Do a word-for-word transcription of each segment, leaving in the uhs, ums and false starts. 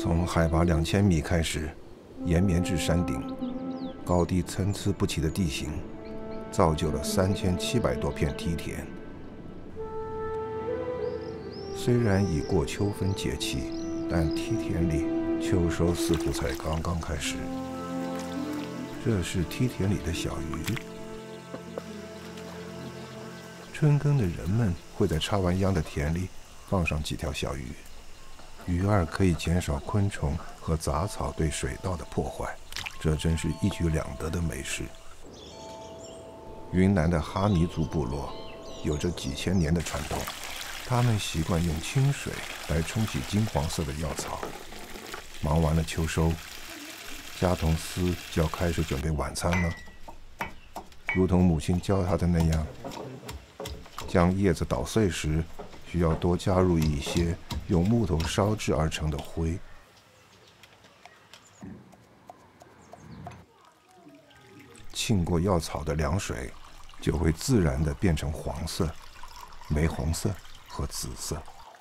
从海拔两千米开始，延绵至山顶，高低参差不齐的地形，造就了三千七百多片梯田。虽然已过秋分节气，但梯田里秋收似乎才刚刚开始。这是梯田里的小鱼。春耕的人们会在插完秧的田里放上几条小鱼。鱼儿可以减少昆虫和杂草对水稻的破坏，这真是一举两得的美事。云南的哈尼族部落有着几千年的传统，他们习惯用清水来冲洗金黄色的药草。忙完了秋收，加童斯就要开始准备晚餐了，如同母亲教他的那样，将叶子捣碎时，需要多加入一些用木头烧制而成的灰。浸过药草的凉水就会自然地变成黄色、玫红色和紫色。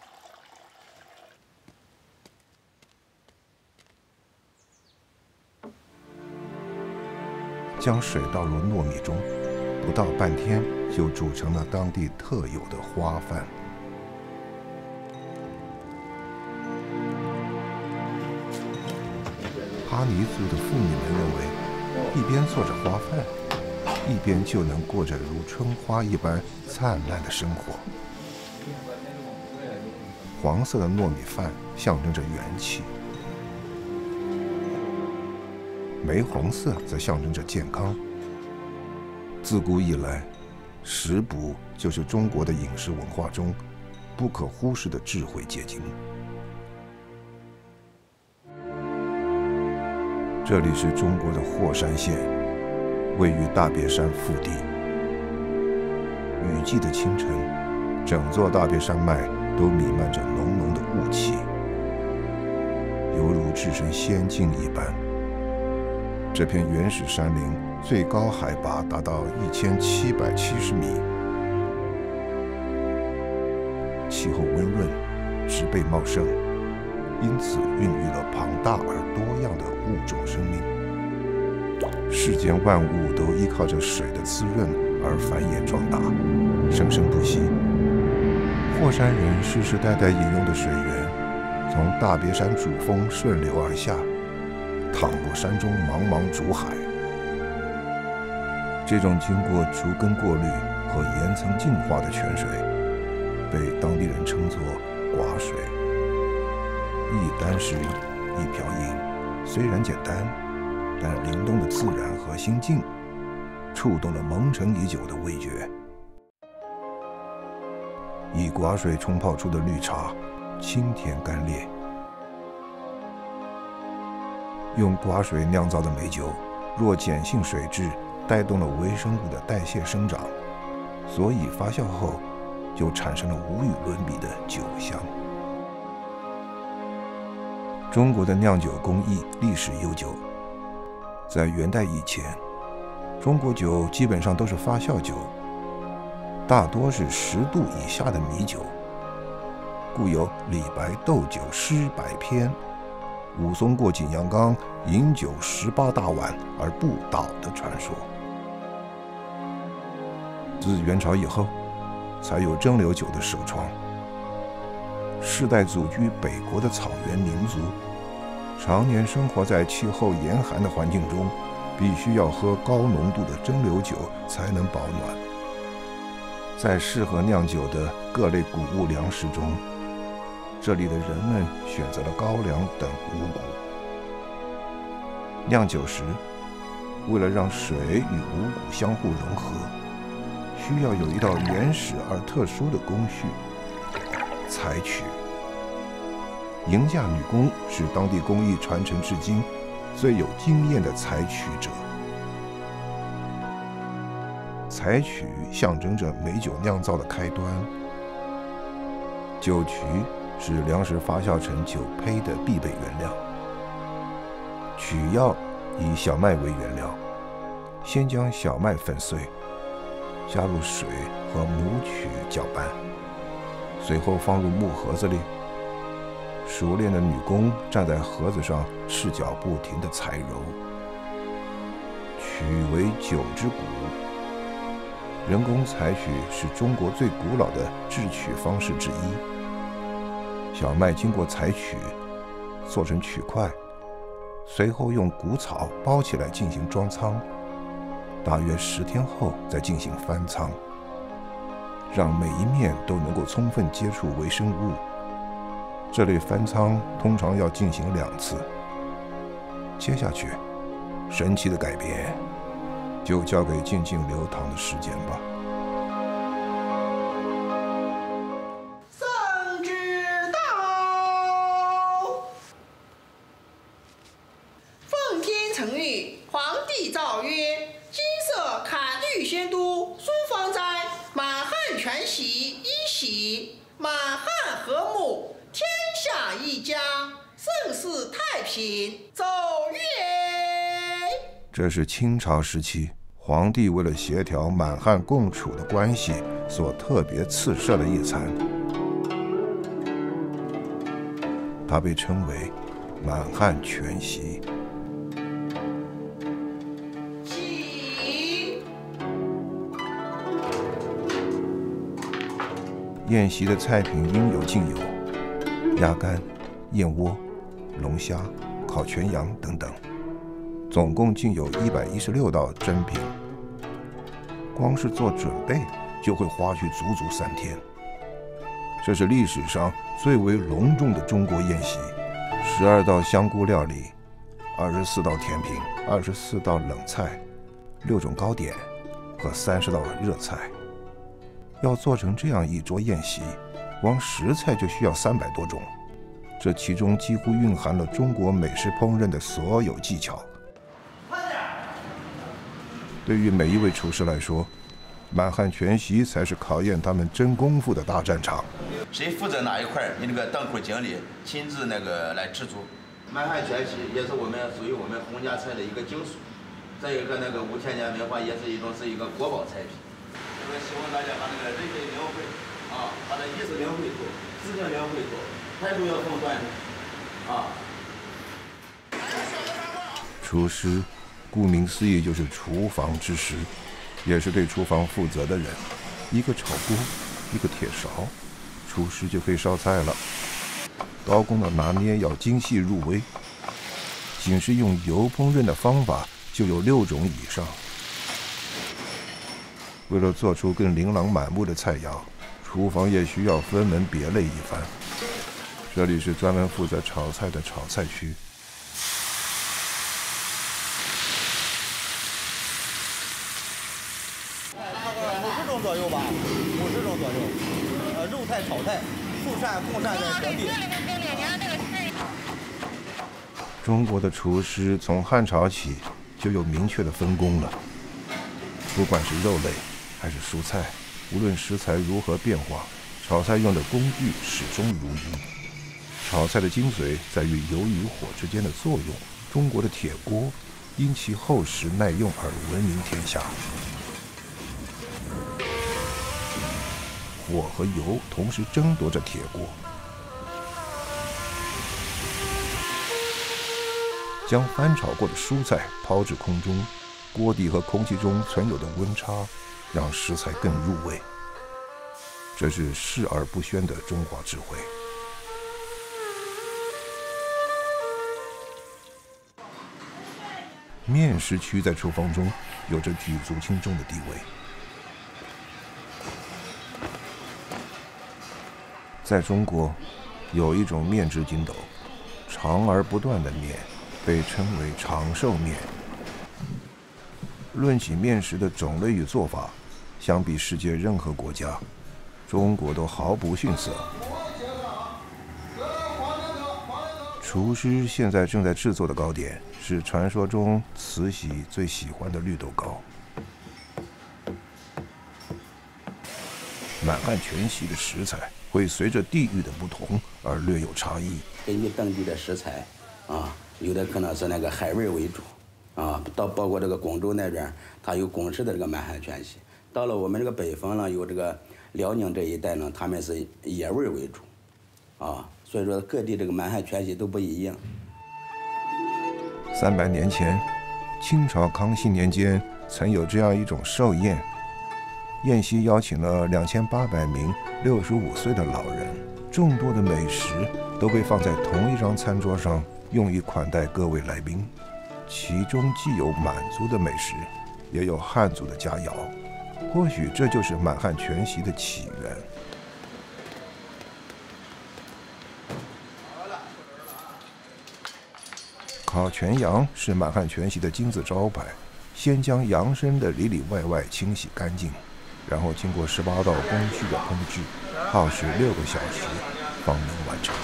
将水倒入糯米中，不到半天就煮成了当地特有的花饭。哈尼族的妇女们认为，一边做着花饭，一边就能过着如春花一般灿烂的生活。黄色的糯米饭象征着元气，玫红色则象征着健康。自古以来，食补就是中国的饮食文化中不可忽视的智慧结晶。这里是中国的霍山县，位于大别山腹地。雨季的清晨，整座大别山脉都弥漫着浓浓的雾气，犹如置身仙境一般。这片原始山林最高海拔达到一千七百七十米，气候温润，植被茂盛，因此孕育了庞大而多样的物种生命。世间万物都依靠着水的滋润而繁衍壮大，生生不息。霍山人世世代代饮用的水源，从大别山主峰顺流而下，淌过山中茫茫竹海。这种经过竹根过滤和岩层净化的泉水，被当地人称作寡水。一箪食，一瓢饮，虽然简单，但灵动的自然和心境，触动了蒙尘已久的味觉。以寡水冲泡出的绿茶，清甜甘冽。用寡水酿造的美酒，若碱性水质带动了微生物的代谢生长，所以发酵后就产生了无与伦比的酒香。中国的酿酒工艺历史悠久，在元代以前，中国酒基本上都是发酵酒，大多是十度以下的米酒，故有李白斗酒诗百篇，武松过景阳冈饮酒十八大碗而不倒的传说。自元朝以后，才有蒸馏酒的首创。世代祖居北国的草原民族，常年生活在气候严寒的环境中，必须要喝高浓度的蒸馏酒才能保暖。在适合酿酒的各类谷物粮食中，这里的人们选择了高粱等五谷。酿酒时，为了让水与五谷相互融合，需要有一道原始而特殊的工序——采取。迎嫁女工是当地工艺传承至今最有经验的采取者。采取象征着美酒酿造的开端。酒曲是粮食发酵成酒胚的必备原料。曲药以小麦为原料，先将小麦粉碎，加入水和母曲搅拌，随后放入木盒子里， 熟练的女工站在盒子上，赤脚不停地裁揉。曲为九之鼓，人工采曲是中国最古老的制曲方式之一。小麦经过采曲，做成曲块，随后用谷草包起来进行装仓，大约十天后再进行翻仓，让每一面都能够充分接触微生物。这类翻仓通常要进行两次。接下去，神奇的改变就交给静静流淌的时间吧。 圣旨到，奉天承运，皇帝诏曰：今设坎律宣都，书方斋，满汉全席一喜，满汉和睦，天下一家，盛世太平，奏乐。 这是清朝时期皇帝为了协调满汉共处的关系所特别赐设的一餐，它被称为满汉全席。 起。 宴席的菜品应有尽有，鸭肝、燕窝、龙虾、烤全羊等等。总共竟有一百一十六道珍品，光是做准备就会花去足足三天。这是历史上最为隆重的中国宴席，十二道香菇料理，二十四道甜品，二十四道冷菜，六种糕点和三十道热菜。要做成这样一桌宴席，光食材就需要三百多种，这其中几乎蕴含了中国美式烹饪的所有技巧。对于每一位厨师来说，满汉全席才是考验他们真功夫的大战场。 谁负责哪一块，你那个档口经理亲自那个来制作。满汉全席也是我们属于我们洪家菜的一个精髓，再一个那个五千年文化也是一种是一个国宝菜品。这个希望大家把那个人人领会啊，把这意识领会住，思想领会住，态度要放端啊。 厨师顾名思义就是厨房之师，也是对厨房负责的人。一个炒锅，一个铁勺，厨师就可以烧菜了。刀工的拿捏要精细入微，仅是用油烹饪的方法就有六种以上。为了做出更琳琅满目的菜肴，厨房也需要分门别类一番。这里是专门负责炒菜的炒菜区。 左右吧，五十种左右。呃，肉菜、炒菜、素膳、贡膳在隔壁。 中国的厨师从汉朝起就有明确的分工了。不管是肉类还是蔬菜，无论食材如何变化，炒菜用的工具始终如一。炒菜的精髓在于油与火之间的作用。中国的铁锅因其厚实耐用而闻名天下。火和油同时争夺着铁锅，将翻炒过的蔬菜抛至空中，锅底和空气中存有的温差让食材更入味。这是视而不宣的中华智慧。面食区在厨房中有着举足轻重的地位。在中国，有一种面制筋斗，长而不断的面，被称为长寿面。论起面食的种类与做法，相比世界任何国家，中国都毫不逊色。厨师现在正在制作的糕点是传说中慈禧最喜欢的绿豆糕。满汉全席的食材会随着地域的不同而略有差异。 根据当地的食材，啊，有的可能是那个海味为主，啊，到包括这个广州那边，它有广式的这个满汉全席。到了我们这个北方呢，有这个辽宁这一带呢，他们是野味为主，啊， 所以说各地这个满汉全席都不一样。 三百年前，清朝康熙年间曾有这样一种寿宴，宴席邀请了两千八百名六十五岁的老人，众多的美食都被放在同一张餐桌上，用以款待各位来宾。其中既有满族的美食，也有汉族的佳肴，或许这就是满汉全席的起源。烤全羊是满汉全席的金字招牌，先将羊身的里里外外清洗干净，然后经过十八道工序的烹制，耗时六个小时方能完成。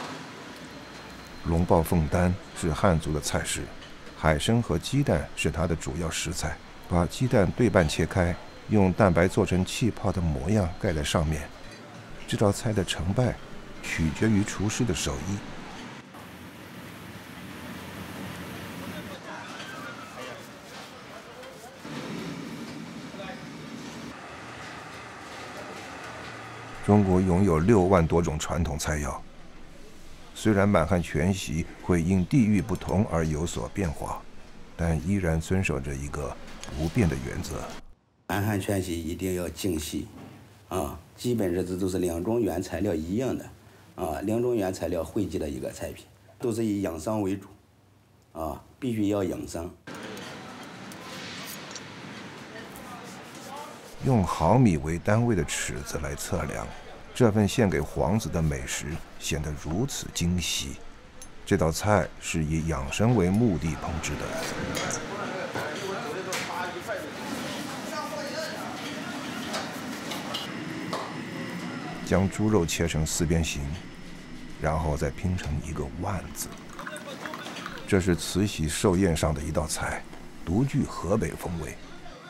龙爆凤丹是汉族的菜式，海参和鸡蛋是它的主要食材。把鸡蛋对半切开，用蛋白做成气泡的模样盖在上面。这道菜的成败取决于厨师的手艺。中国拥有六万多种传统菜肴，虽然满汉全席会因地域不同而有所变化，但依然遵守着一个不变的原则： 满汉全席一定要精细，啊，基本上这都是两种原材料一样的，啊，两种原材料汇集的一个菜品，都是以养生为主，啊，必须要养生。 用毫米为单位的尺子来测量，这份献给皇子的美食显得如此精细。这道菜是以养生为目的烹制的。将猪肉切成四边形，然后再拼成一个万字。这是慈禧寿宴上的一道菜，独具河北风味。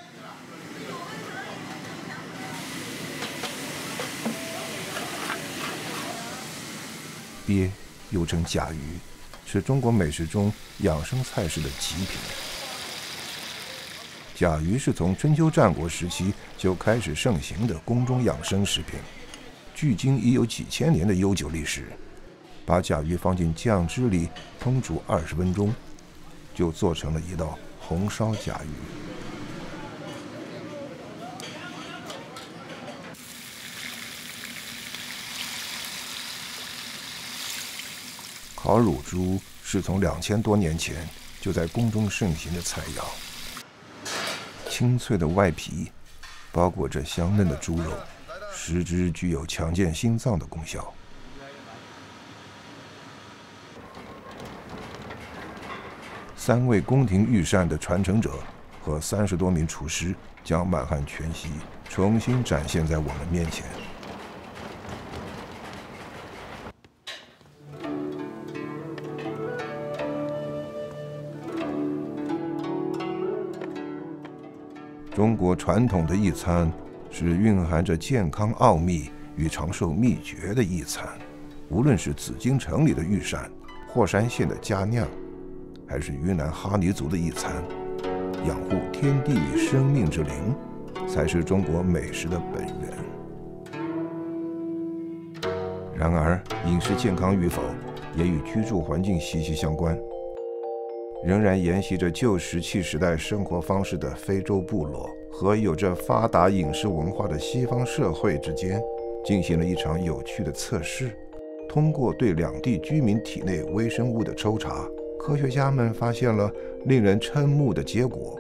鳖又称甲鱼，是中国美食中养生菜式的极品。甲鱼是从春秋战国时期就开始盛行的宫中养生食品，距今已有几千年的悠久历史。把甲鱼放进酱汁里烹煮二十分钟，就做成了一道红烧甲鱼。烤乳猪是从两千多年前就在宫中盛行的菜肴。清脆的外皮包裹着香嫩的猪肉，食之具有强健心脏的功效。三位宫廷御膳的传承者和三十多名厨师将满汉全席重新展现在我们面前。中国传统的一餐是蕴含着健康奥秘与长寿秘诀的一餐，无论是紫禁城里的御膳、霍山县的佳酿，还是云南哈尼族的一餐，养护天地与生命之灵，才是中国美食的本源。然而，饮食健康与否也与居住环境息息相关。仍然沿袭着旧石器时代生活方式的非洲部落和有着发达饮食文化的西方社会之间，进行了一场有趣的测试。通过对两地居民体内微生物的抽查，科学家们发现了令人瞠目的结果。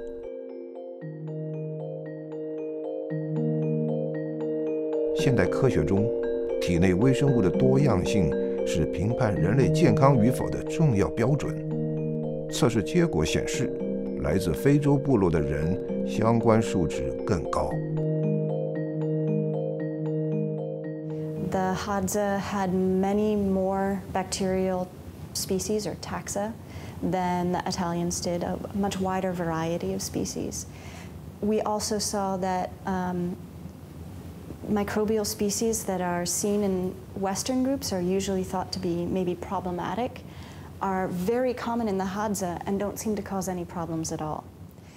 现代科学中，体内微生物的多样性是评判人类健康与否的重要标准。测试结果显示，来自非洲部落的人相关数值更高。 The Hadza had many more bacterial species or taxa than the Italians did, a much wider variety of species. We also saw that um, microbial species that are seen in Western groups are usually thought to be maybe problematic, are very common in the Hadza and don't seem to cause any problems at all.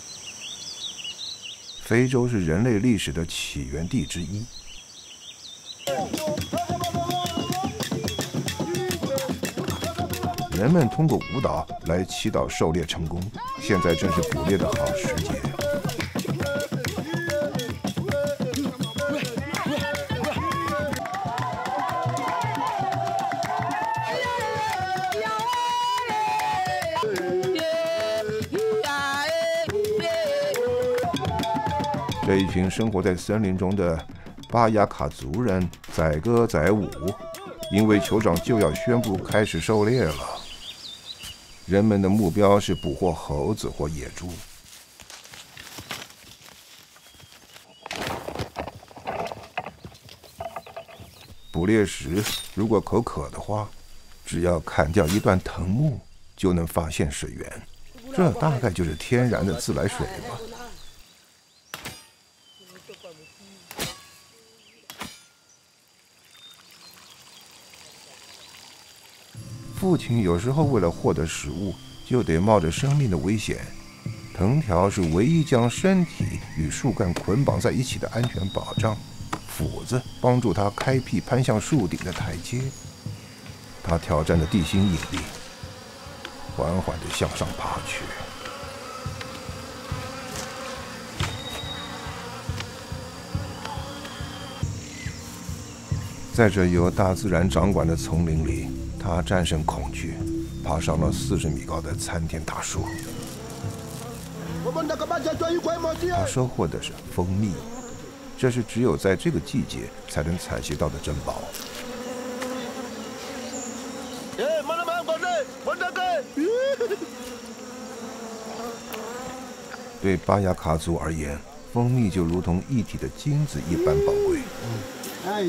非洲是人类历史的起源地之一。 人们通过舞蹈来祈祷狩猎成功。现在正是捕猎的好时节。这一群生活在森林中的巴雅卡族人载歌载舞，因为酋长就要宣布开始狩猎了。人们的目标是捕获猴子或野猪。捕猎时，如果口渴的话，只要砍掉一段藤木，就能发现水源。这大概就是天然的自来水吧。父亲有时候为了获得食物，就得冒着生命的危险。藤条是唯一将身体与树干捆绑在一起的安全保障，斧子帮助他开辟攀向树顶的台阶。他挑战着地心引力，缓缓地向上爬去。在这由大自然掌管的丛林里，他战胜恐惧，爬上了四十米高的参天大树。他收获的是蜂蜜，这是只有在这个季节才能采集到的珍宝。对巴雅卡族而言，蜂蜜就如同一体的金子一般宝贵。哎，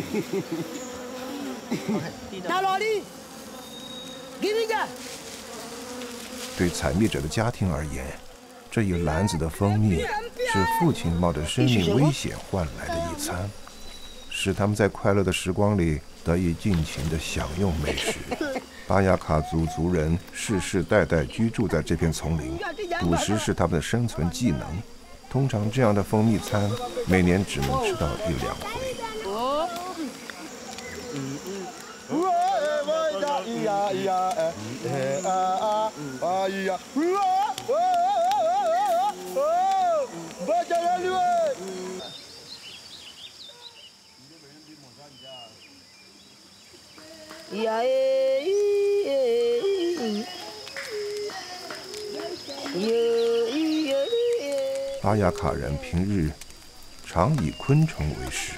对采蜜者的家庭而言，这一篮子的蜂蜜是父亲冒着生命危险换来的一餐，使他们在快乐的时光里得以尽情地享用美食。巴雅卡族族人世世代代居住在这片丛林，捕食是他们的生存技能。通常这样的蜂蜜餐每年只能吃到一两回。巴雅卡人平日常以昆虫为食。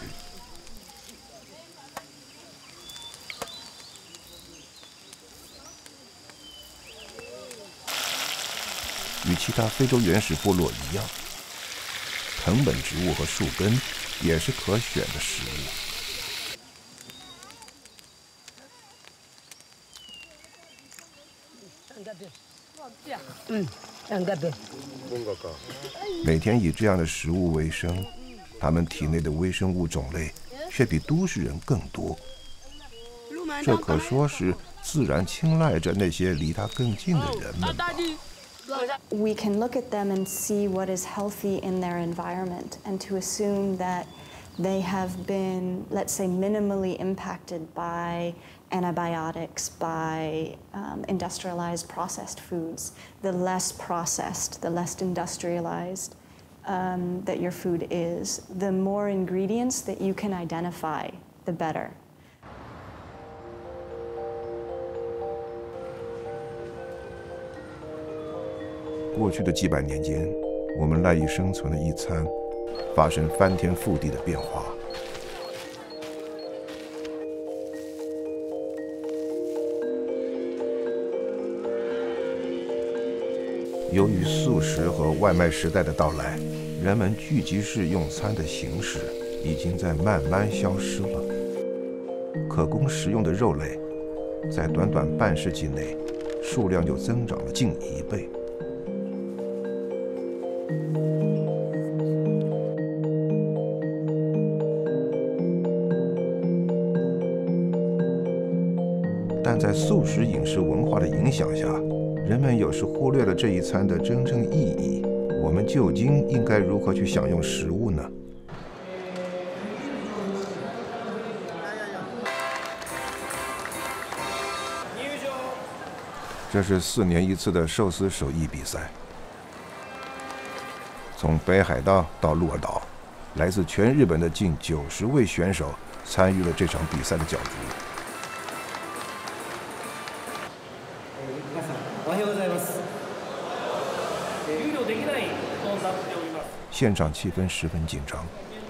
与其他非洲原始部落一样，藤本植物和树根也是可选的食物。 嗯， 每天以这样的食物为生，他们体内的微生物种类却比都市人更多。这可说是自然青睐着那些离他更近的人们吧。 We can look at them and see what is healthy in their environment, and to assume that they have been, let's say, minimally impacted by antibiotics, by um, industrialized processed foods. The less processed, the less industrialized um, that your food is, the more ingredients that you can identify, the better. 过去的几百年间，我们赖以生存的一餐发生翻天覆地的变化。由于速食和外卖时代的到来，人们聚集式用餐的形式已经在慢慢消失了。可供食用的肉类，在短短半世纪内，数量就增长了近一倍。但在素食饮食文化的影响下，人们有时忽略了这一餐的真正意义。我们究竟应该如何去享用食物呢？ 这是四年一次的寿司手艺比赛，从北海道到鹿儿岛，来自全日本的近九十位选手参与了这场比赛的角逐。现场气氛十分紧张。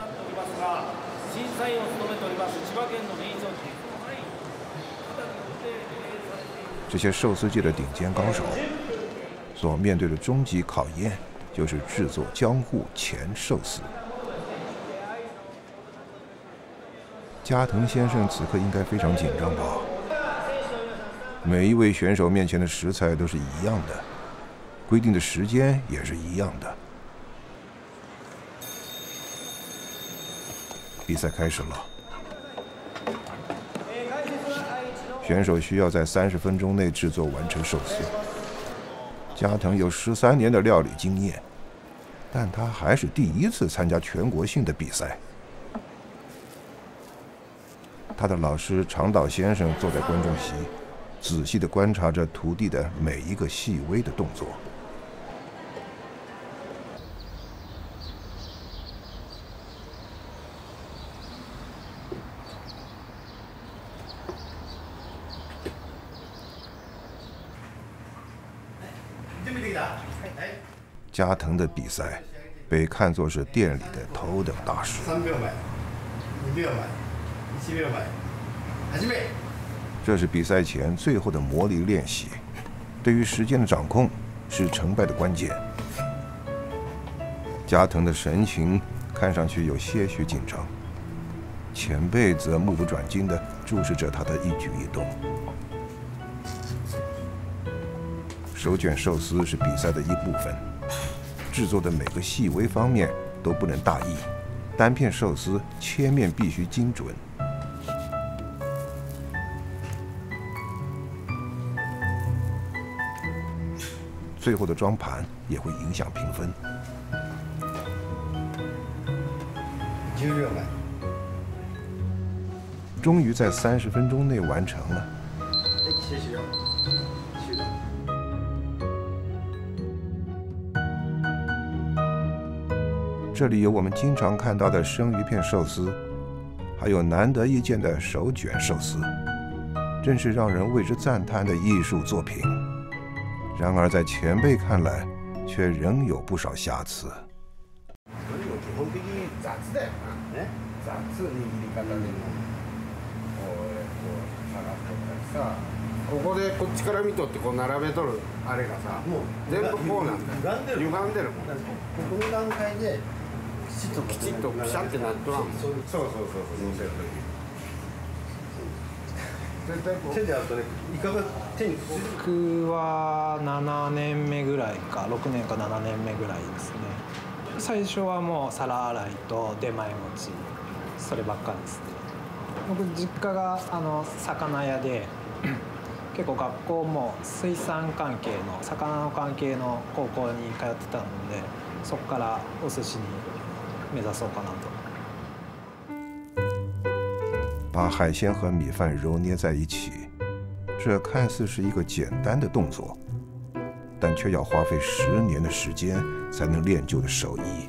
这些寿司界的顶尖高手所面对的终极考验，就是制作江户前寿司。加藤先生此刻应该非常紧张吧？每一位选手面前的食材都是一样的，规定的时间也是一样的。比赛开始了，选手需要在三十分钟内制作完成寿司。加藤有十三年的料理经验，但他还是第一次参加全国性的比赛。他的老师长岛先生坐在观众席，仔细地观察着徒弟的每一个细微的动作。加藤的比赛被看作是店里的头等大事。这是比赛前最后的模拟练习，对于时间的掌控是成败的关键。加藤的神情看上去有些许紧张，前辈则目不转睛地注视着他的一举一动。手卷寿司是比赛的一部分，制作的每个细微方面都不能大意，单片寿司切面必须精准。最后的装盘也会影响评分。终于在三十分钟内完成了。这里有我们经常看到的生鱼片寿司，还有难得一见的手卷寿司，真是让人为之赞叹的艺术作品。然而在前辈看来，却仍有不少瑕疵。 基本的に雑だよな。ね、雑握り方でもこうこう下がっとったりさ、ここでこっちから見とってこう並べとるあれがさ、もう全部こうなんだよ。歪んでるもん。この段階できちっときちっとピシャってなっとらんもん。そうそうそうそう乗せる時。手でやるとね、イカが手に僕はななねんめぐらいかろくねんかななねんめぐらいですね。最初はもう皿洗いと出前持ち、そればっかりですね。僕実家があの魚屋で結構学校も水産関係の魚の関係の高校に通ってたので、そこからお寿司に目指そうかなと。 把海鲜和米饭揉捏在一起，这看似是一个简单的动作，但却要花费十年的时间才能练就的手艺。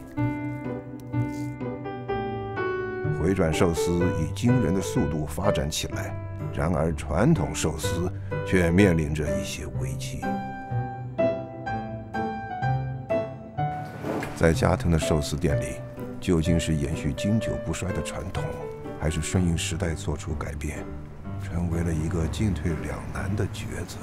回转寿司以惊人的速度发展起来，然而传统寿司却面临着一些危机。在加藤的寿司店里，究竟是延续经久不衰的传统，还是顺应时代做出改变，成为了一个进退两难的抉择。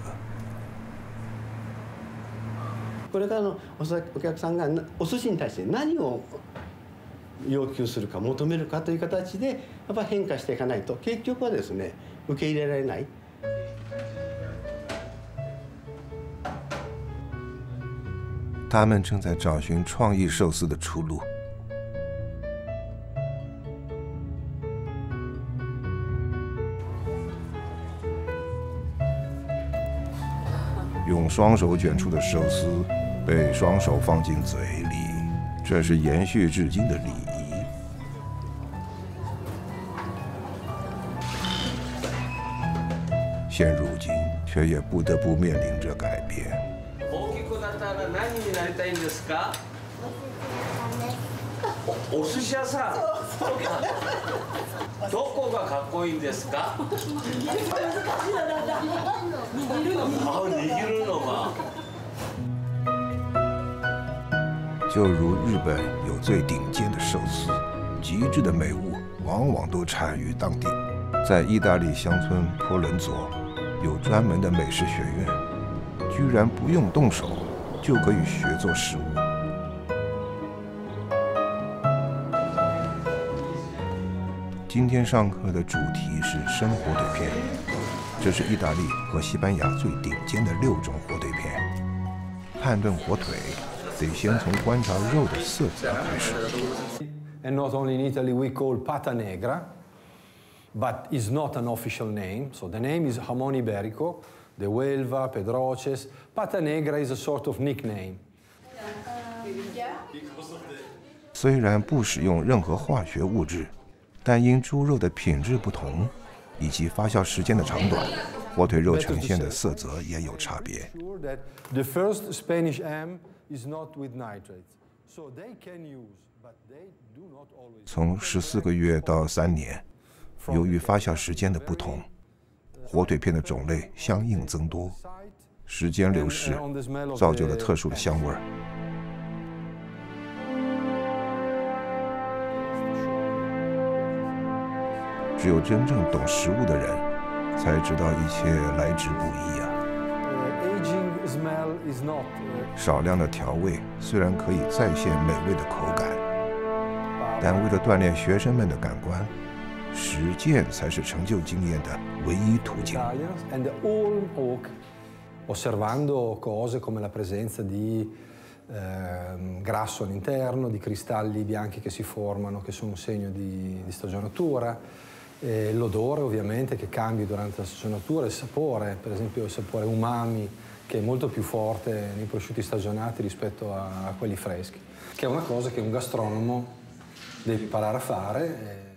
これからのお客さんがお寿司に対して何を要求するか求めるかという形でやっぱ変化していかないと結局はですね受け入れられない。 他们正在找寻创意寿司的出路。用双手卷出的寿司被双手放进嘴里，这是延续至今的礼仪。现如今， 却也不得不面临着改变。 大きくなったら何になりたいんですか？おお寿司屋さん。どこがかっこいいんですか？あ、握るのが。 就如日本有最顶尖的寿司，极致的美物往往都产于当地。在意大利乡村坡伦佐，有专门的美食学院，居然不用动手就可以学做食物。今天上课的主题是生火腿片，这是意大利和西班牙最顶尖的六种火腿片。判断火腿，得先从观察肉的色泽开始。 And not only in Italy we call pata negra, but it's not an official name. So the name is Jamón Ibérico, de Huelva, Pedroches. Pata negra is a sort of nickname. 虽然不使用任何化学物质，但因猪肉的品质不同，以及发酵时间的长短，火腿肉呈现的色泽也有差别。 The first Spanish ham is not with nitrates, so they can use, but they do not always. 从十四个月到三年，由于发酵时间的不同，火腿片的种类相应增多。时间流逝，造就了特殊的香味儿。只有真正懂食物的人，才知道一切来之不易啊。少量的调味虽然可以再现美味的口感，但为了锻炼学生们的感官，实践才是成就经验的唯一途径。 Osservando cose come la presenza di eh, grasso all'interno, di cristalli bianchi che si formano, che sono un segno di, di stagionatura, e l'odore ovviamente che cambia durante la stagionatura, il sapore, per esempio il sapore umami, che è molto più forte nei prosciutti stagionati rispetto a, a quelli freschi, che è una cosa che un gastronomo deve imparare a fare.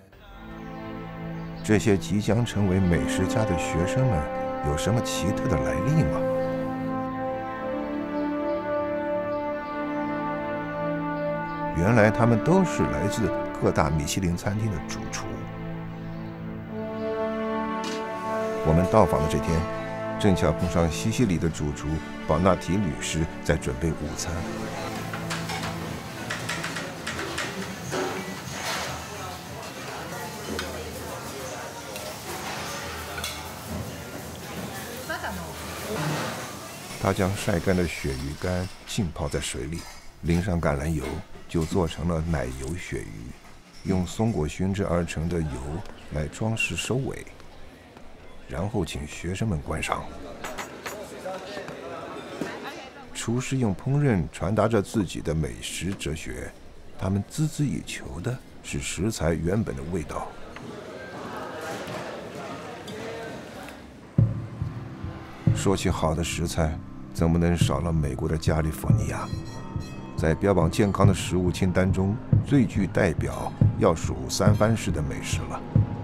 这些即将成为美食家的学生们有什么奇特的来历吗？原来他们都是来自各大米其林餐厅的主厨。我们到访的这天，正巧碰上西西里的主厨保纳提女士在准备午餐。她将晒干的鳕鱼干浸泡在水里，淋上橄榄油，就做成了奶油鳕鱼，用松果熏制而成的油来装饰收尾，然后请学生们观赏。厨师用烹饪传达着自己的美食哲学，他们孜孜以求的是食材原本的味道。说起好的食材，怎么能少了美国的加利福尼亚？在标榜健康的食物清单中，最具代表要数三藩市的美食了。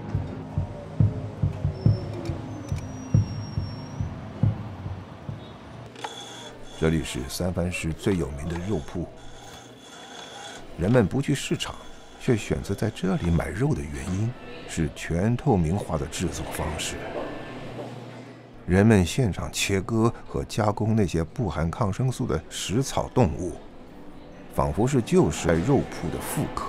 这里是三藩市最有名的肉铺，人们不去市场，却选择在这里买肉的原因是全透明化的制作方式。人们现场切割和加工那些不含抗生素的食草动物，仿佛是旧时代肉铺的复刻。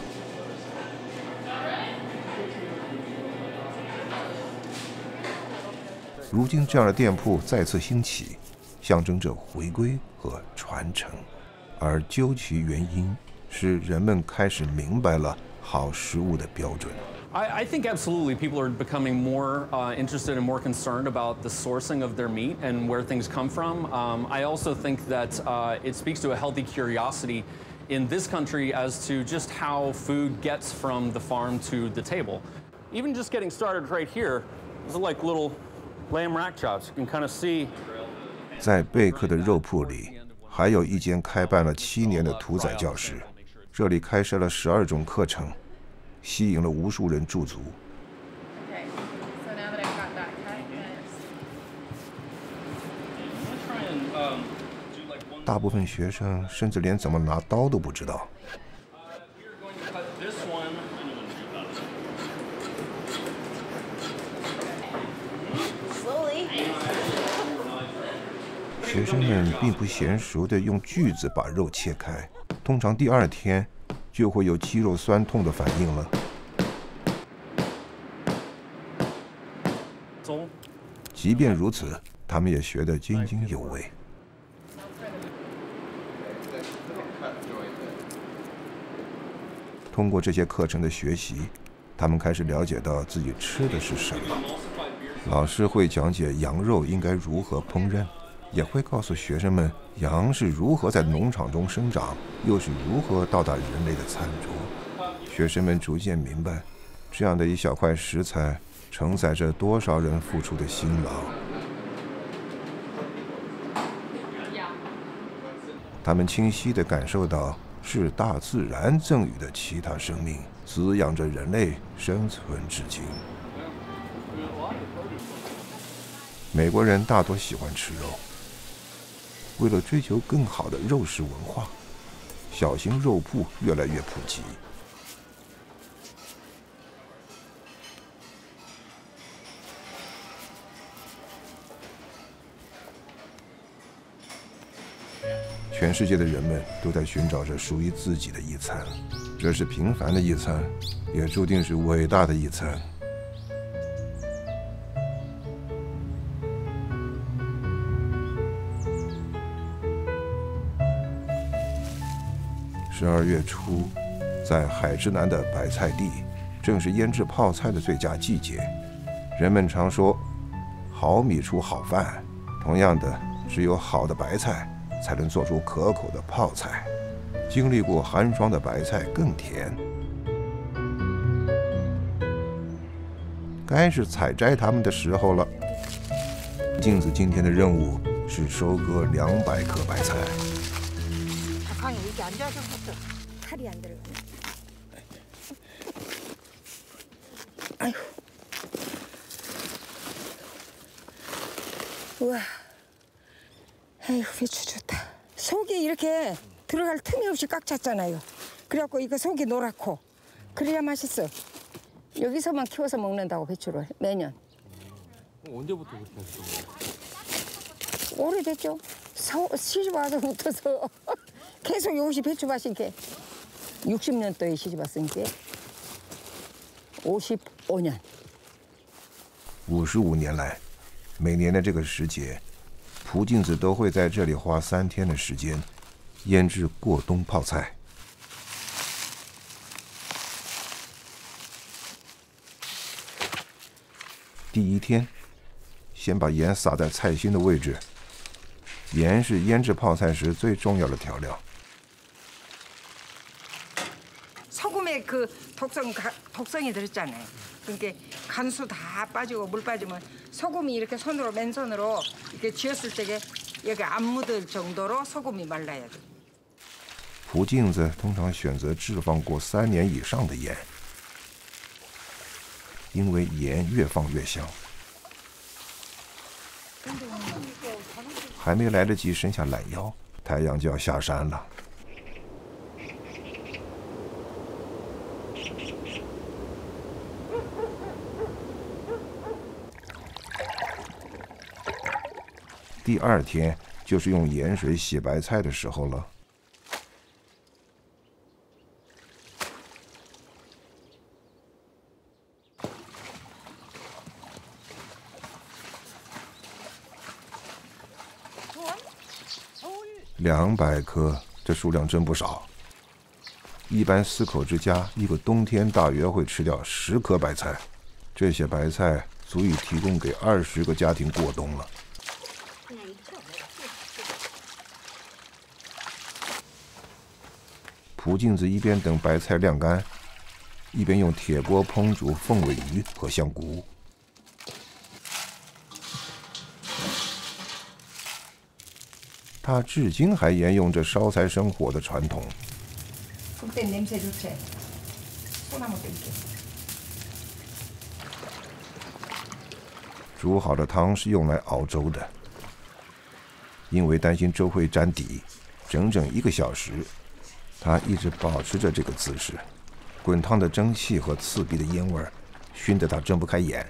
如今这样的店铺再次兴起，象征着回归和传承，而究其原因是人们开始明白了好食物的标准。 I, I think absolutely people are becoming more uh, interested and more concerned about the sourcing of their meat and where things come from. Um, I also think that uh, it speaks to a healthy curiosity in this country as to just how food gets from the farm to the table. Even just getting started right here, these are like little lamb rack chops. You can kind of see. 在贝克的肉铺里，还有一间开办了七年的屠宰教室，这里开设了十二种课程。吸引了无数人驻足。 大部分学生甚至连怎么拿刀都不知道。学生们并不娴熟地用锯子把肉切开，通常第二天就会有肌肉酸痛的反应了。即便如此，他们也学得津津有味。通过这些课程的学习，他们开始了解到自己吃的是什么。老师会讲解羊肉应该如何烹饪，也会告诉学生们羊是如何在农场中生长，又是如何到达人类的餐桌。学生们逐渐明白，这样的一小块食材承载着多少人付出的辛劳。他们清晰地感受到，是大自然赠予的其他生命滋养着人类生存至今。美国人大多喜欢吃肉，为了追求更好的肉食文化，小型肉铺越来越普及。全世界的人们都在寻找着属于自己的一餐，这是平凡的一餐，也注定是伟大的一餐。十二月初，在海之南的白菜地，正是腌制泡菜的最佳季节。人们常说，好米出好饭，同样的，只有好的白菜才能做出可口的泡菜。经历过寒霜的白菜更甜。该是采摘它们的时候了。镜子今天的任务是收割两百颗白菜。 방에 이렇게 앉아서부터 팔이 안 들어가네. 아이고. 우와. 아이고 배추 좋다. 속이 이렇게 들어갈 틈이 없이 꽉 찼잖아요. 그래갖고 이거 속이 노랗고 그래야 맛있어. 여기서만 키워서 먹는다고 배추를 매년. 언제부터 그렇게 하셨어요? 오래됐죠. 서, 시집 와서부터서 계속 여기서 배추 밭이니까 육십 년도에 시집 왔으니까 오십오年。 五十五年来，每年的这个时节，蒲镜子都会在这里花三天的时间腌制过冬泡菜。第一天，先把盐撒在菜心的位置。盐是腌制泡菜时最重要的调料。 소금에 그 독성 독성이 들었잖아요. 그러니까 간수 다 빠지고 물 빠지면 소금이 이렇게 손으로 맨손으로 이렇게 쥐었을 때 여기 안 묻을 정도로 소금이 말라야 돼. 蒲镜子通常选择置放过三年以上的盐，因为盐越放越香。还没来得及伸下懒腰，太阳就要下山了。 第二天就是用盐水洗白菜的时候了。两百颗，这数量真不少。一般四口之家一个冬天大约会吃掉十颗白菜，这些白菜足以提供给二十个家庭过冬了。 蒲镜子一边等白菜晾干，一边用铁锅烹煮凤尾鱼和香菇。他至今还沿用着烧柴生火的传统。煮好的汤是用来熬粥的。 因为担心粥会粘底，整整一个小时，他一直保持着这个姿势。滚烫的蒸汽和刺鼻的烟味儿，熏得他睁不开眼。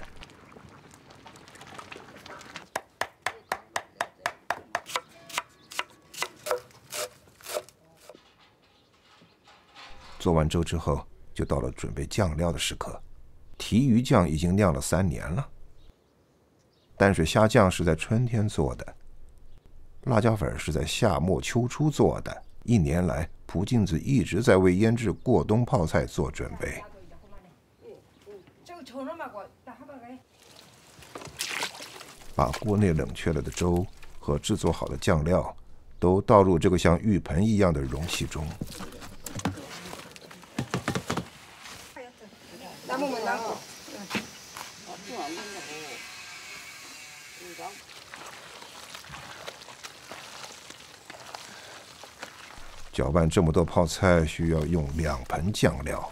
做完粥之后，就到了准备酱料的时刻。提鱼酱已经酿了三年了，淡水虾酱是在春天做的，辣椒粉是在夏末秋初做的。一年来，朴镜子一直在为腌制过冬泡菜做准备。把锅内冷却了的粥和制作好的酱料都倒入这个像浴盆一样的容器中。搅拌这么多泡菜需要用两盆酱料。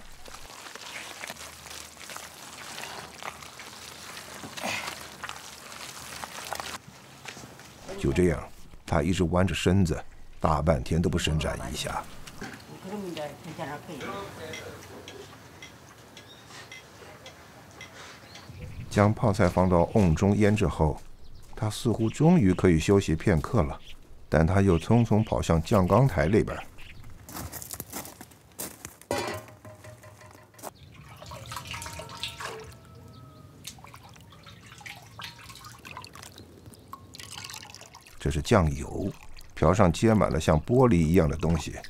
就这样，他一直弯着身子，大半天都不伸展一下。将泡菜放到瓮中腌制后，他似乎终于可以休息片刻了，但他又匆匆跑向酱缸台那边。这是酱油，瓢上接满了像玻璃一样的东西。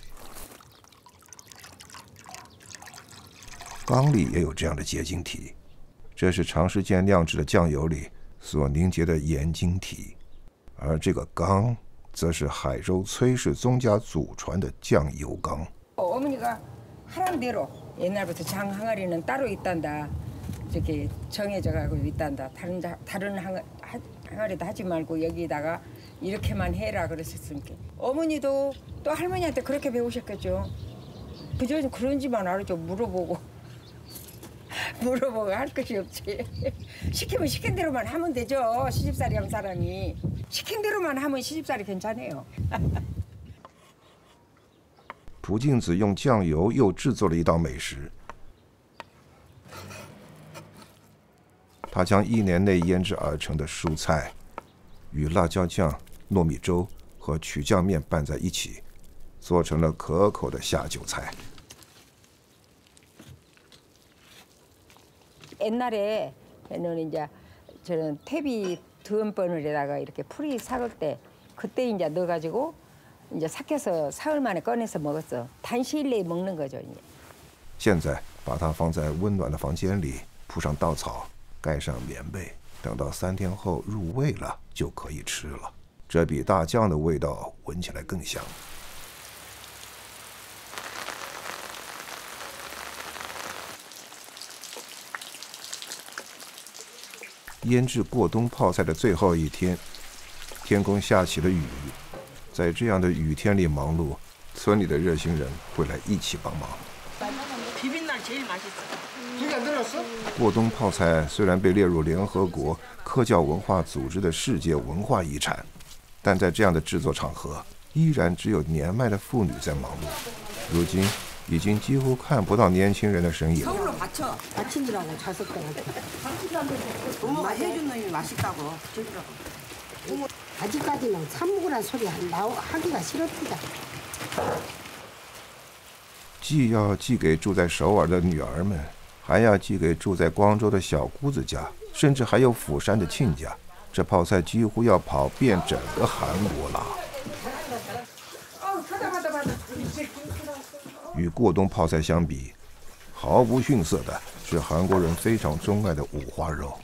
缸里也有这样的结晶体，这是长时间酿制的酱油里所凝结的盐晶体，而这个缸则是海州崔氏宗家祖传的酱油缸。 어머니가 하란 대로 옛날부터 장 항아리는 따로 있단다. 이렇게 정해져 가고 있단다. 다른 다른 항, 항아리도 하지 말고 여기다가 이렇게만 해라 그랬었으니까. 어머니도 또 할머니한테 그렇게 배우셨겠죠. 그저 그런지만 알았죠. 물어보고 물어보고 할 것이 없지. 시키면 시킨 대로만 하면 되죠. 시집살이 한 사람이 시킨 대로만 하면 시집살이 괜찮아요. 朴镜子用酱油又制作了一道美食。他将一年内腌制而成的蔬菜与辣椒酱、糯米粥和曲酱面拌在一起，做成了可口的下酒菜。 옛날에는 이제 저는 퇴비 두음버늘에다가 이렇게 풀이 삭을 때 그때 이제 넣어가지고 이제 삭혀서 사흘 만에 꺼내서 먹었어. 단시일 내에 먹는 거죠 이제. 现在把它放在温暖的房间里，铺上稻草，盖上棉被，等到三天后入味了就可以吃了。这比大酱的味道闻起来更香。 腌制过冬泡菜的最后一天，天空下起了雨。在这样的雨天里忙碌，村里的热心人会来一起帮忙。过冬泡菜虽然被列入联合国科教文化组织的世界文化遗产，但在这样的制作场合，依然只有年迈的妇女在忙碌。如今，已经几乎看不到年轻人的身影了。 서울로 받쳐. 받치느라고 자석들한테. 부모가 해준 놈이 맛있다고 주더라고. 부모 아직까지는 사 먹으란 소리 나오 하기가 싫었다. 既要寄给住在首尔的女儿们，还要寄给住在光州的小姑子家，甚至还有釜山的亲家。这泡菜几乎要跑遍整个韩国了。与过冬泡菜相比，毫不逊色的是韩国人非常钟爱的五花肉。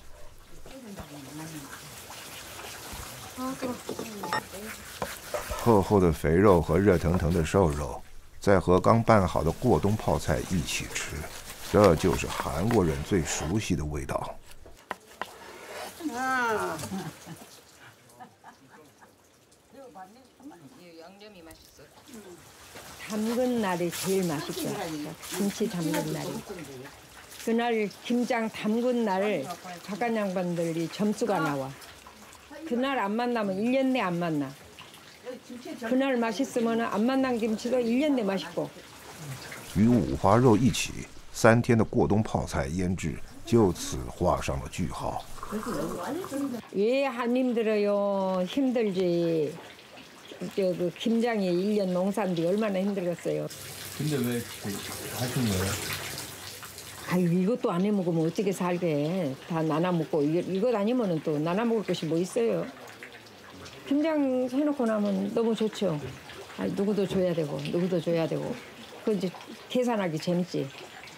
厚厚的肥肉和热腾腾的瘦肉，再和刚拌好的过冬泡菜一起吃，这就是韩国人最熟悉的味道。 담근 날이 제일 맛있죠. 김치 담근 날이. 그날 김장 담근 날 바깥 양반들이 점수가 나와. 그날 안 만나면 일 년 내 안 만나. 그날 맛있으면 안 만난 김치도 일 년 내 맛있고. 与五花肉一起，三天的过冬泡菜腌制就此画上了句号。 왜 안 힘들어요? 힘들지. 저 그 김장이 일 년 농사인데 얼마나 힘들었어요. 근데 왜 하신 거예요? 아유 이것도 안 해 먹으면 어떻게 살게? 다 나눠 먹고 이것 아니면은 또 나눠 먹을 것이 뭐 있어요? 김장 해놓고 나면 너무 좋죠. 아, 누구도 줘야 되고 누구도 줘야 되고 그 이제 계산하기 재밌지.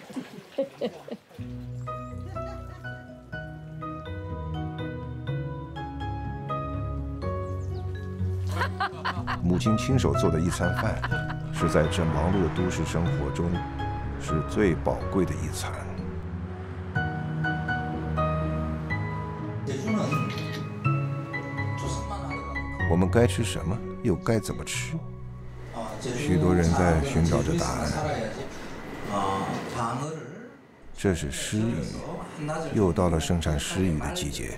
母亲亲手做的一餐饭，是在这忙碌的都市生活中，是最宝贵的一餐。我们该吃什么，又该怎么吃？许多人在寻找着答案。这是湿鱼，又到了生产湿鱼的季节。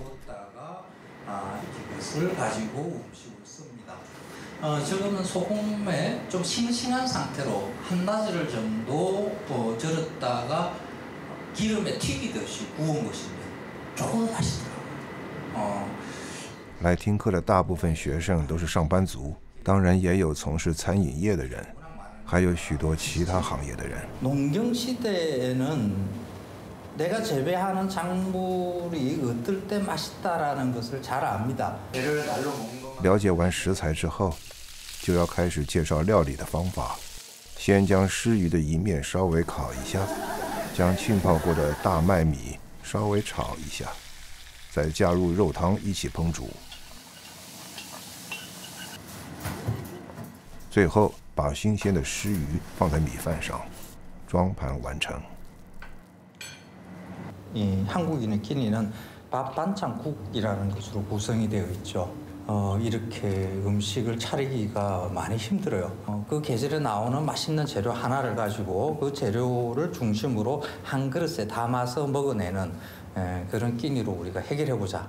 어, 지금은 소금에 좀 싱싱한 상태로 한낮을 정도 어, 절였다가 기름에 튀기듯이 구운 것인데 조금 맛있더라고요. 어. 来听课的大部分学生都是上班族，当然也有从事餐饮业的人，还有许多其他行业的人。 농경 시대에는 내가 재배하는 작물이 어떨 때 맛있다라는 것을 잘 압니다. 배를 날로 먹는 了解完食材之后，就要开始介绍料理的方法。先将湿鱼的一面稍微烤一下，将浸泡过的大麦米稍微炒一下，再加入肉汤一起烹煮。最后把新鲜的湿鱼放在米饭上，装盘完成。 이 한국인의 끼니는 밥, 반찬, 국이라는 것으로 구성이 되어 있죠. 어, 이렇게 음식을 차리기가 많이 힘들어요. 어, 그 계절에 나오는 맛있는 재료 하나를 가지고 그 재료를 중심으로 한 그릇에 담아서 먹어내는 에, 그런 끼니로 우리가 해결해보자.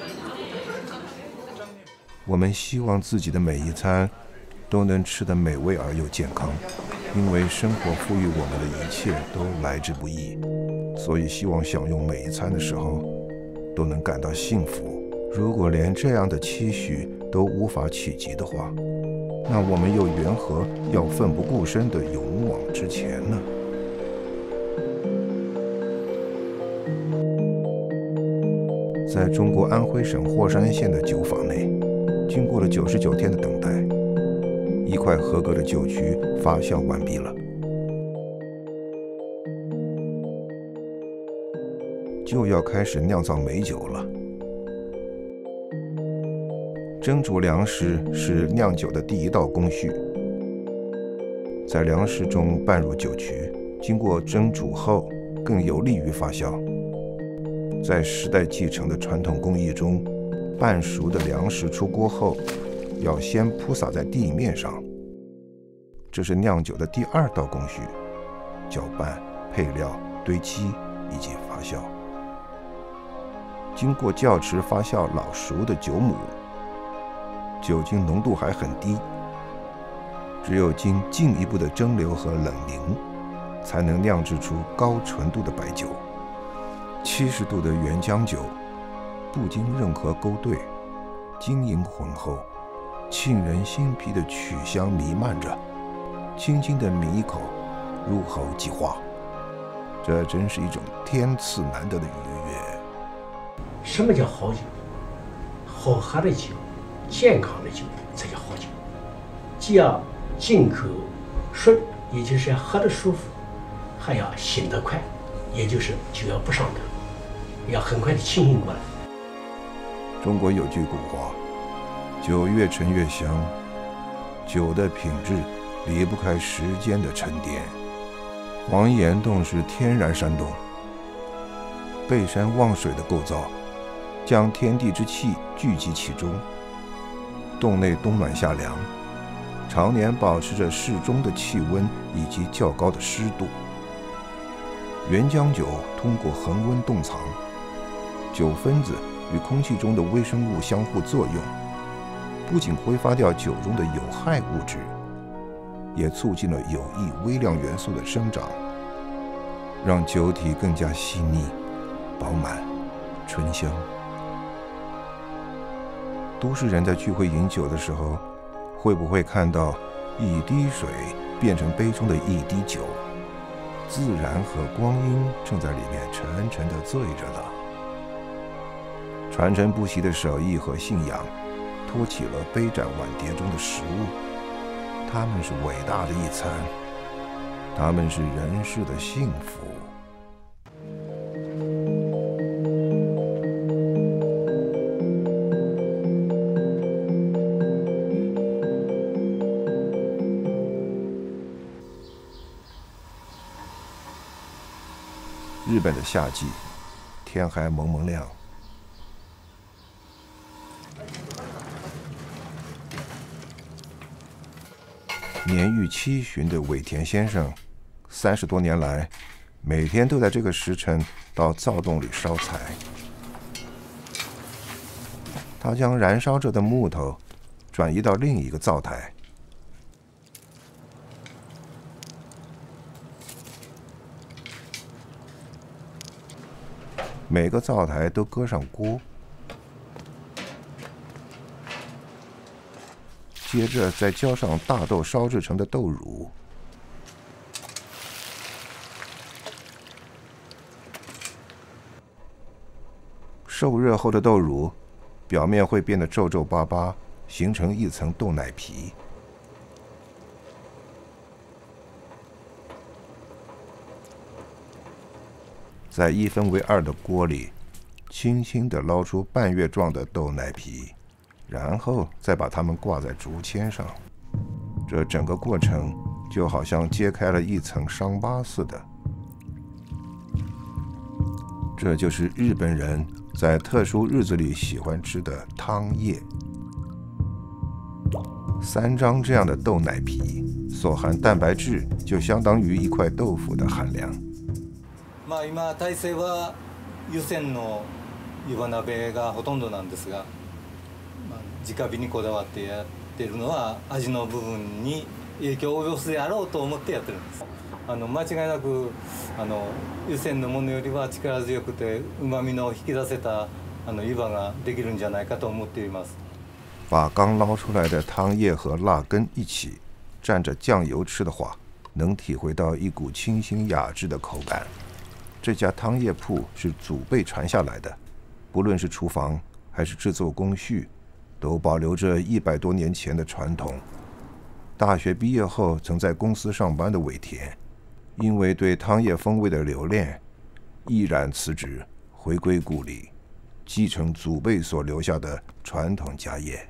我们希望自己的每一餐都能吃得美味而又健康，因为生活赋予我们的一切都来之不易，所以希望享用每一餐的时候都能感到幸福。 如果连这样的期许都无法企及的话，那我们又缘何要奋不顾身地勇往直前呢？在中国安徽省霍山县的酒坊内，经过了九十九天的等待，一块合格的酒曲发酵完毕了，就要开始酿造美酒了。 蒸煮粮食是酿酒的第一道工序，在粮食中拌入酒曲，经过蒸煮后更有利于发酵。在时代继承的传统工艺中，半熟的粮食出锅后，要先铺洒在地面上，这是酿酒的第二道工序：搅拌、配料、堆积以及发酵。经过窖池发酵老熟的酒母。 酒精浓度还很低，只有经进一步的蒸馏和冷凝，才能酿制出高纯度的白酒。七十度的原浆酒，不经任何勾兑，晶莹浑厚，沁人心脾的曲香弥漫着，轻轻地抿一口，入喉即化。这真是一种天赐难得的愉悦。 什么叫好酒？好喝的酒。 健康的酒才叫好酒，既要进口顺，也就是要喝得舒服，还要醒得快，也就是酒要不上头，要很快的清醒过来。 中国有句古话：“酒越陈越香。”酒的品质离不开时间的沉淀。黄岩洞是天然山洞，背山望水的构造，将天地之气聚集其中。 洞内冬暖夏凉，常年保持着适中的气温以及较高的湿度。原浆酒通过恒温冻藏，酒分子与空气中的微生物相互作用， 不仅挥发掉酒中的有害物质，也促进了有益微量元素的生长，让酒体更加细腻、饱满、醇香。都市人在聚会饮酒的时候，会不会看到一滴水变成杯中的一滴酒，自然和光阴正在里面沉沉地醉着呢？传承不息的手艺和信仰，托起了杯盏碗碟中的食物，它们是伟大的一餐，它们是人世的幸福。日本的夏季，天还蒙蒙亮。年逾七旬的尾田先生，三十多年来，每天都在这个时辰到灶洞里烧柴。他将燃烧着的木头转移到另一个灶台。每个灶台都搁上锅，接着再浇上大豆烧制成的豆乳。受热后的豆乳表面会变得皱皱巴巴，形成一层豆奶皮。在一分为二的锅里，轻轻地捞出半月状的豆奶皮，然后再把它们挂在竹签上。这整个过程就好像揭开了一层伤疤似的。这就是日本人在特殊日子里喜欢吃的汤叶。三张这样的豆奶皮所含蛋白质就相当于一块豆腐的含量。 まあ今体制は湯煎の湯葉鍋がほとんどなんですが、まあ、直火にこだわってやってるのは味の部分に影響を及ぼすであろうと思ってやってるんです。あの間違いなくあの湯煎のものよりは力強くて旨味の引き出せたあの湯葉ができるんじゃないかと思っています。 把刚捞出来的汤叶和辣根一起蘸着酱油吃的话，能体会到一股清新雅致的口感。这家汤叶铺是祖辈传下来的，不论是厨房还是制作工序，都保留着一百多年前的传统。大学毕业后曾在公司上班的尾田，因为对汤叶风味的留恋，毅然辞职，回归故里，继承祖辈所留下的传统家业。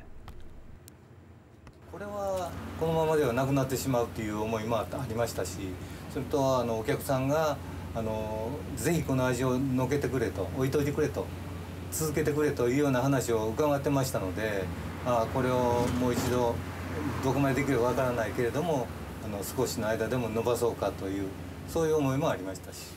これはこのままではなくなってしまうという思いもありましたし、それとあのお客さんがあのぜひこの味をのけてくれと、置いといてくれと、続けてくれというような話を伺ってましたので、あこれをもう一度どこまでできるかわからないけれども、あの少しの間でも伸ばそうかというそういう思いもありましたし。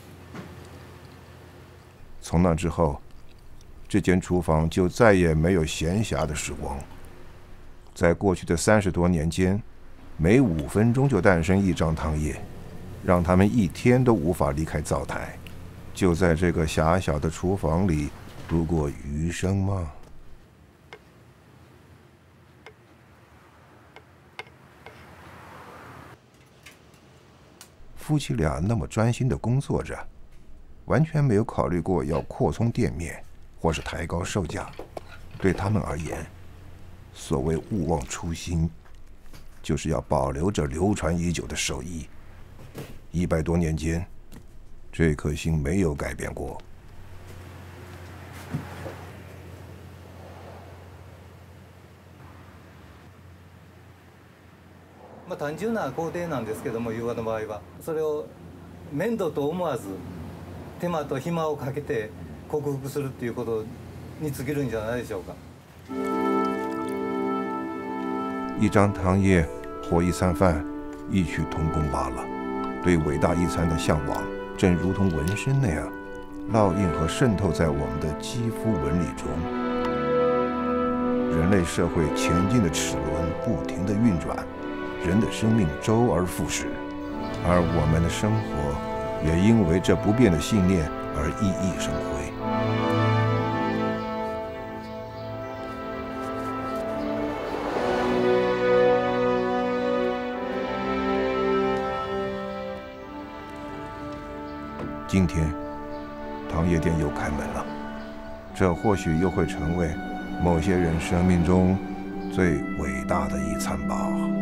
从那之后，这间厨房就再也没有闲暇的时光。在过去的三十多年间，每五分钟就诞生一张汤叶，让他们一天都无法离开灶台，就在这个狭小的厨房里度过余生吗？夫妻俩那么专心地工作着，完全没有考虑过要扩充店面或是抬高售价。对他们而言，所谓勿忘初心，就是要保留着流传已久的手艺。一百多年间，这颗心没有改变过。 まあ単純な工程なんですけども、湯葉の場合はそれを面倒と思わず手間と暇をかけて克服するっていうことに尽きるんじゃないでしょうか。 一张汤叶或一餐饭，异曲同工罢了。对伟大一餐的向往，正如同纹身那样，烙印和渗透在我们的肌肤纹理中。 人类社会前进的齿轮不停地运转，人的生命周而复始，而我们的生活也因为这不变的信念而熠熠生辉。今天，糖业店又开门了，这或许又会成为某些人生命中最伟大的一餐吧。